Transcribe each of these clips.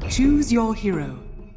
Choose your hero.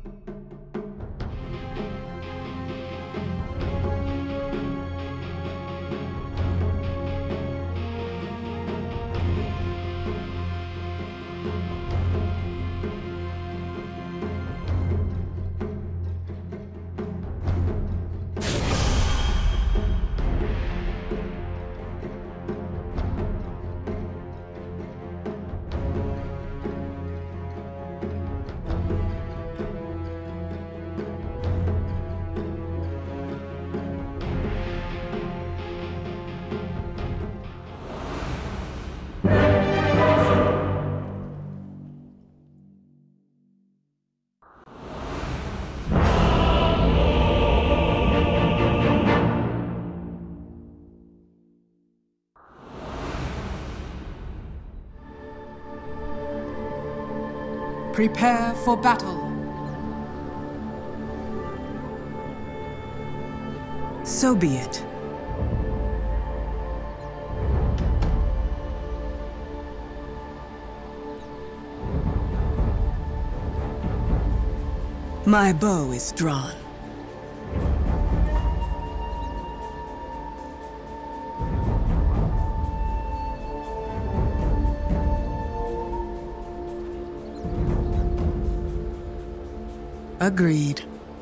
Prepare for battle. So be it. My bow is drawn. Agreed.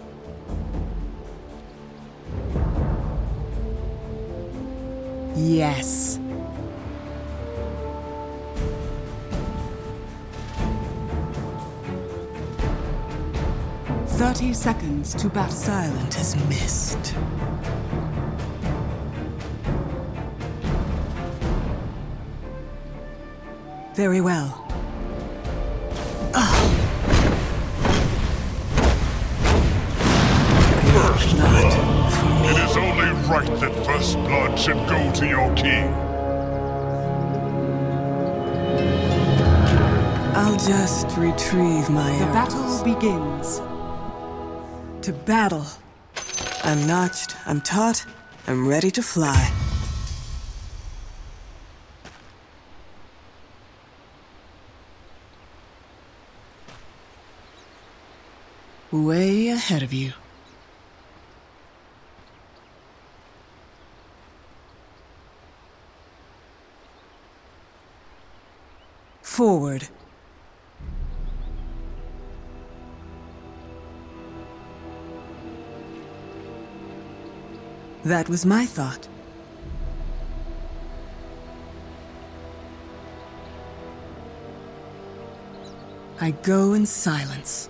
Yes. "30 seconds to battle." Silent as mist. Very well. It is only right that first blood should go to your king. I'll just retrieve my The arrows. battle begins. To battle. I'm notched, I'm taut, I'm ready to fly. Way ahead of you. Forward. That was my thought. I go in silence.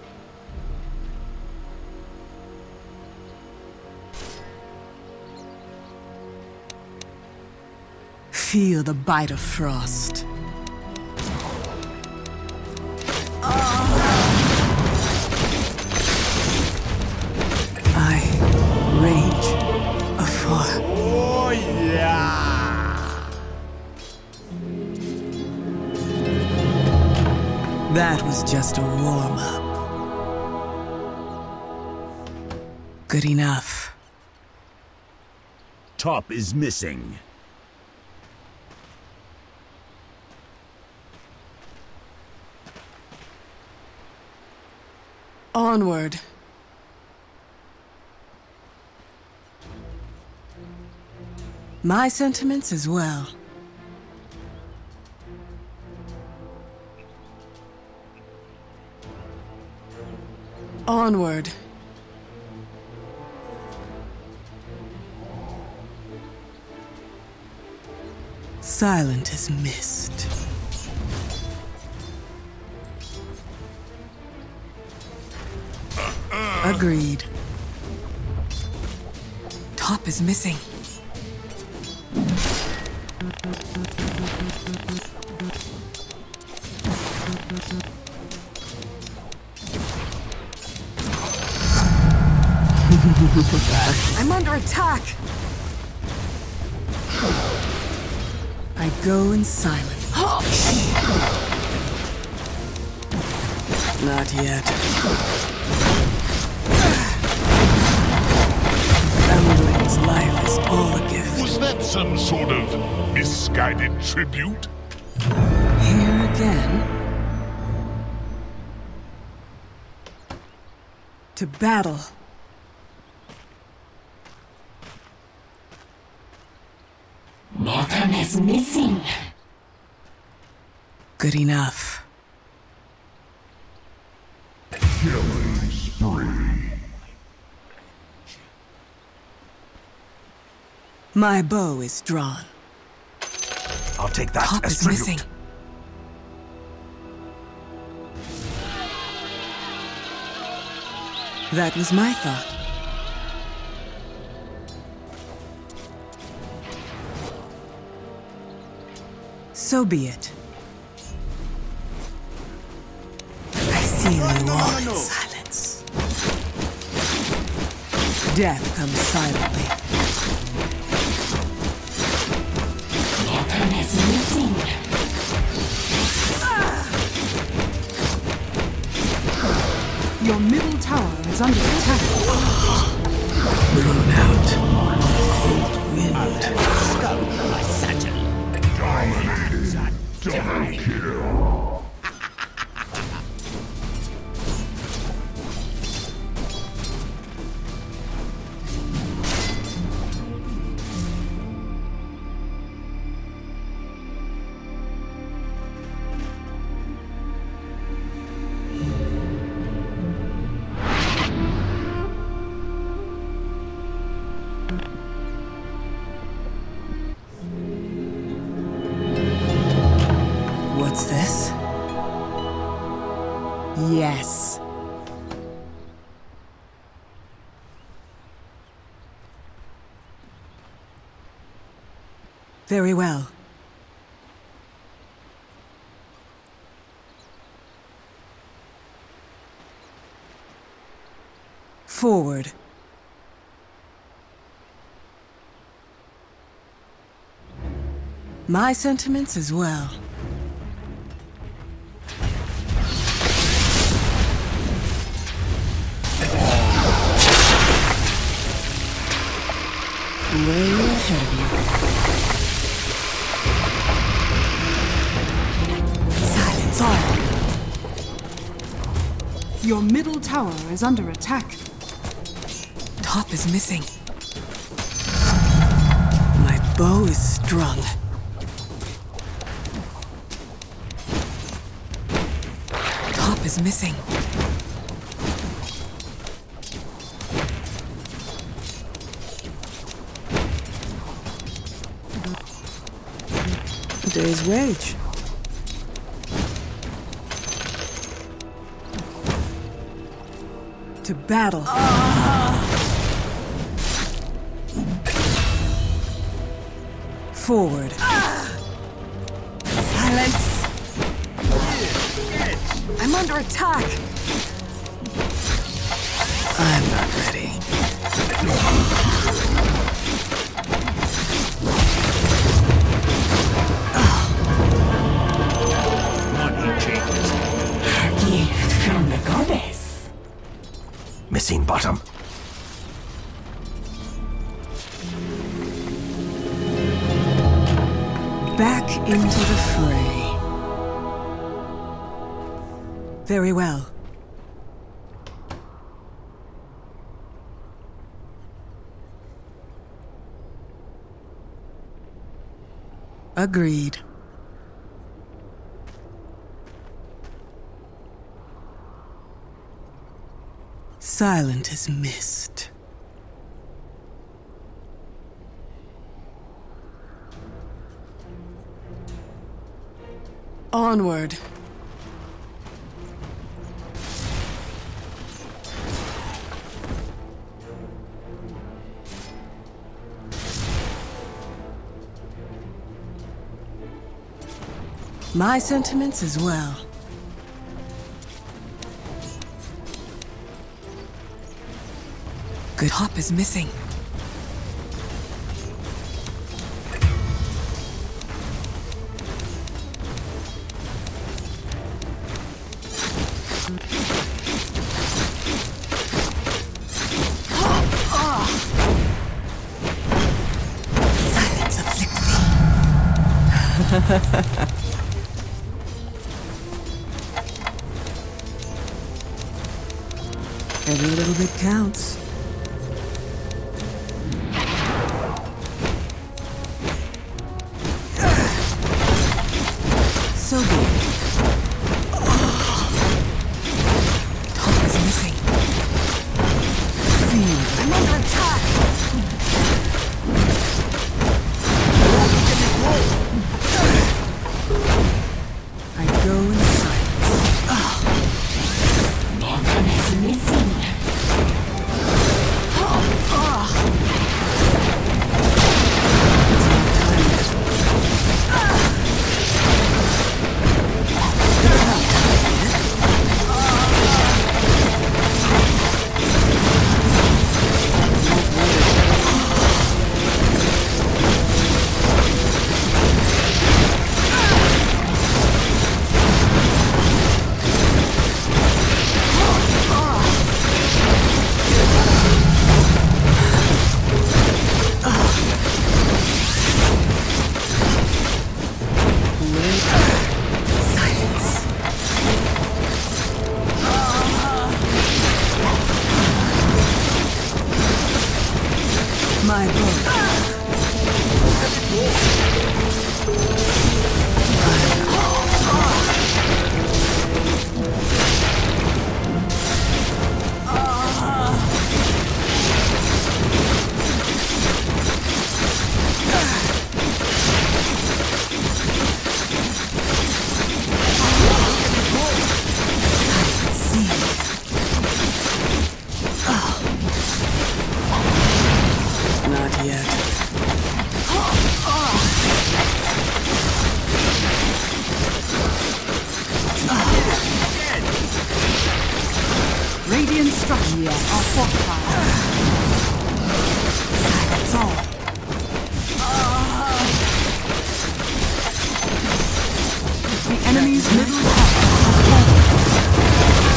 Feel the bite of frost. I rage afar. Oh, yeah! That was just a warm-up. Good enough. Top is missing. Onward. My sentiments as well. Onward. Silent as mist. Agreed. Top is missing. I'm under attack! I go in silence. Not yet. Foundling's life is all a gift. Was that some sort of misguided tribute? Here again? To battle. Bottom is missing. Good enough. Killing spree. My bow is drawn. I'll take that Top as is tribute. missing. That was my thought. So be it. I seal you all in silence. Death comes silently. Bottom is missing. Your middle tower is under attack. Blown out. Cold wind. Dominating. Double kill. What's this? Yes. Very well. Forward. My sentiments as well. Way ahead of you. Silence all. Your middle tower is under attack. Top is missing. My bow is strung. Top is missing. A day's wage. To battle. Forward. Silence. I'm under attack. I'm not ready. Gift from the goddess. Missing bottom. Back into the fray. Very well. Agreed. Silent as mist. Onward. My sentiments as well. Good hop is missing. Silence afflicts me. Every little bit counts. So be it. Top is missing. Feel. I'm under attack! I go in silence. Bottom is missing. My boat. Not yet. Radiant structures are fortified. That's all. The enemy's middle tower has fallen.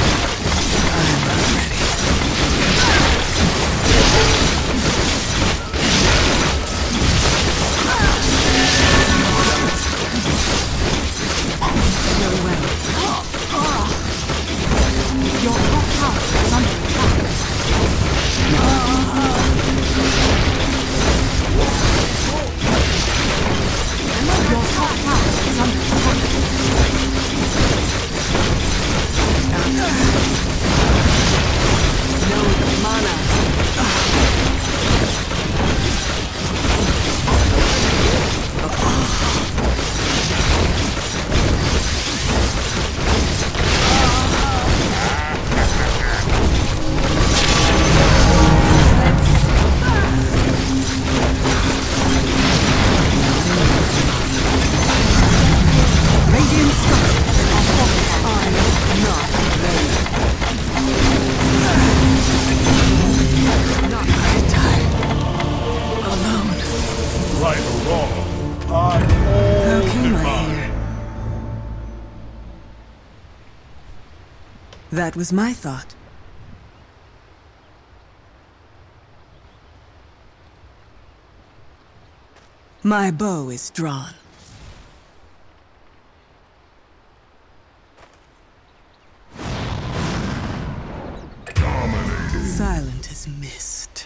Your top tower is under attack. Your top tower is under attack. No mana. Radiant structures are fortified. I'm not ready. Not I die. Alone. Right or wrong, I'm How all came I divine. here? That was my thought. My bow is drawn. Silent as mist.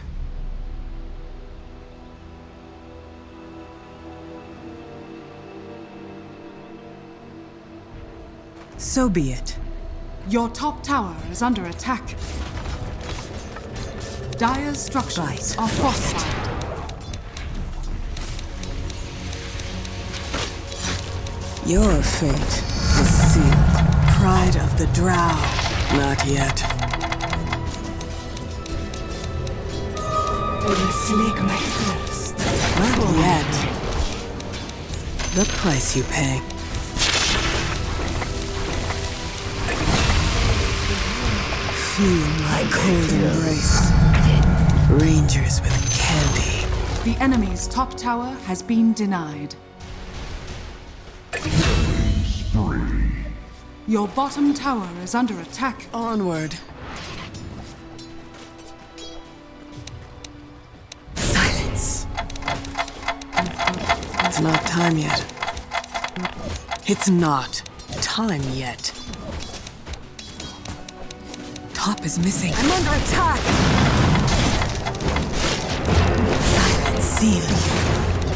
So be it. Your top tower is under attack. Dire's structures Right. are fortified. Your fate is sealed. Pride of the Drow. Not yet. Will you slake my thirst? Not yet. The price you pay. Feel my cold embrace. Rangers with candy. The enemy's top tower has been denied. Your bottom tower is under attack. Onward. Silence. It's not time yet. It's not time yet. Top is missing. I'm under attack! Silent seal.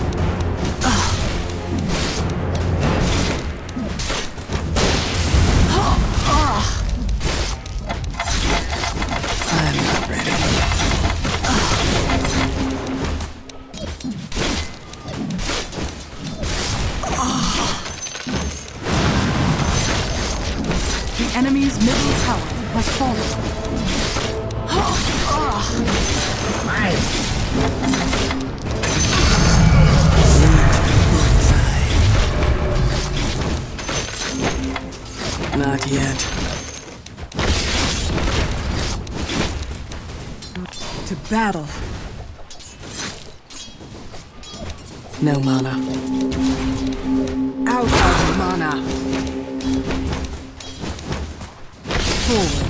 I'm not ready. The enemy's middle tower has fallen. Not yet. To battle. No mana. Out of mana. Forward.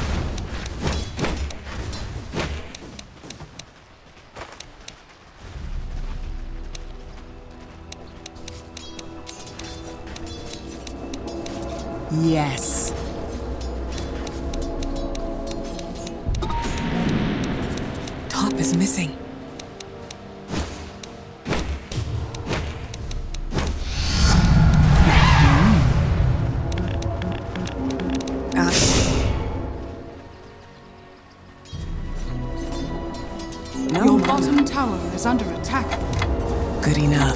Yes. Top is missing. Your bottom tower is under attack. Good enough.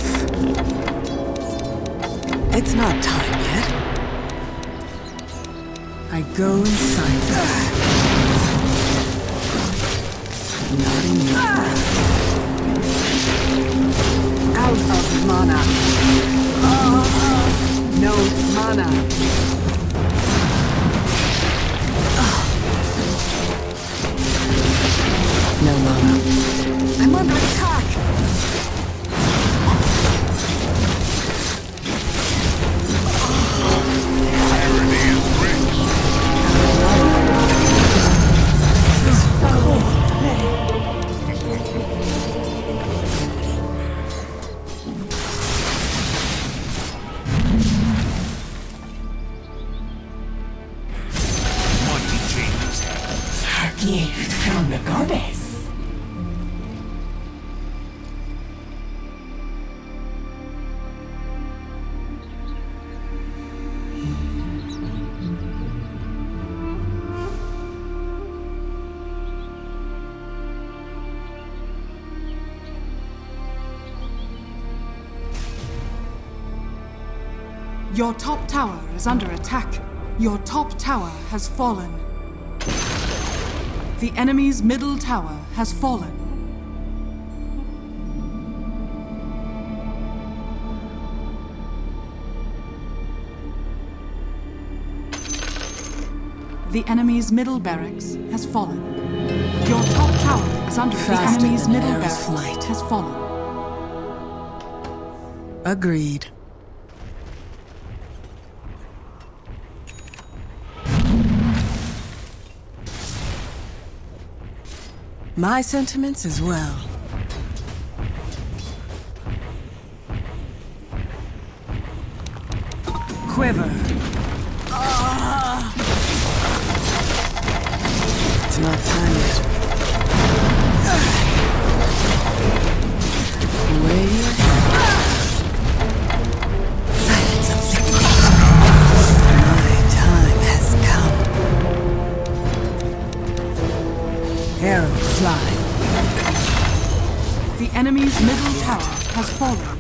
It's not time yet. I go inside. Not enough. Out of mana. No mana. No mana. I'm under attack. Irony is rich. Mighty genius. A gift from the goddess. Your top tower is under attack. Your top tower has fallen. The enemy's middle tower has fallen. The enemy's middle barracks has fallen. Your top tower is under Faster the enemy's than an middle arrow's barracks flight. has fallen. Agreed. My sentiments as well. Quiver. It's not time yet. Way ahead. Silence afflicted. My time has come. Arrow fly. The enemy's middle tower has fallen.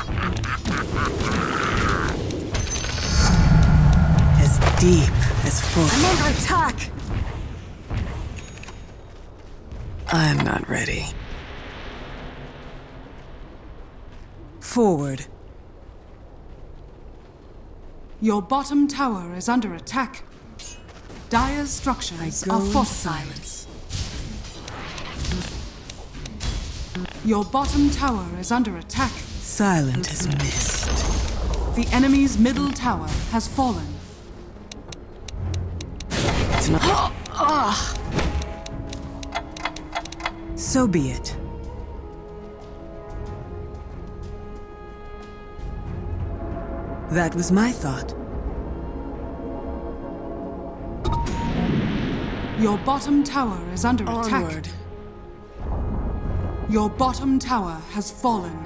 As deep as full. I'm under attack! I'm not ready. Forward. Your bottom tower is under attack. Dire's structures are fortified. Your bottom tower is under attack. Silent as mist. The enemy's middle tower has fallen. It's not. So be it. That was my thought. Your bottom tower is under attack. Onward. Your bottom tower has fallen.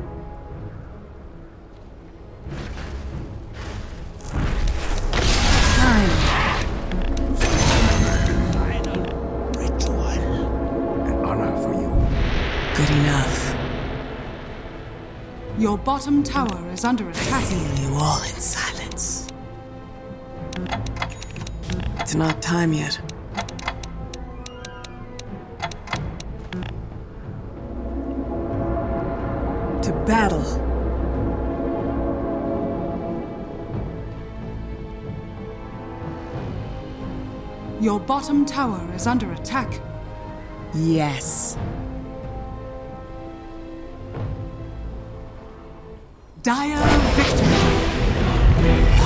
An honor for you. Good enough. Your bottom tower is under attack. Seal you all in silence. It's not time yet. To battle. Your bottom tower is under attack. Yes. Dire victory.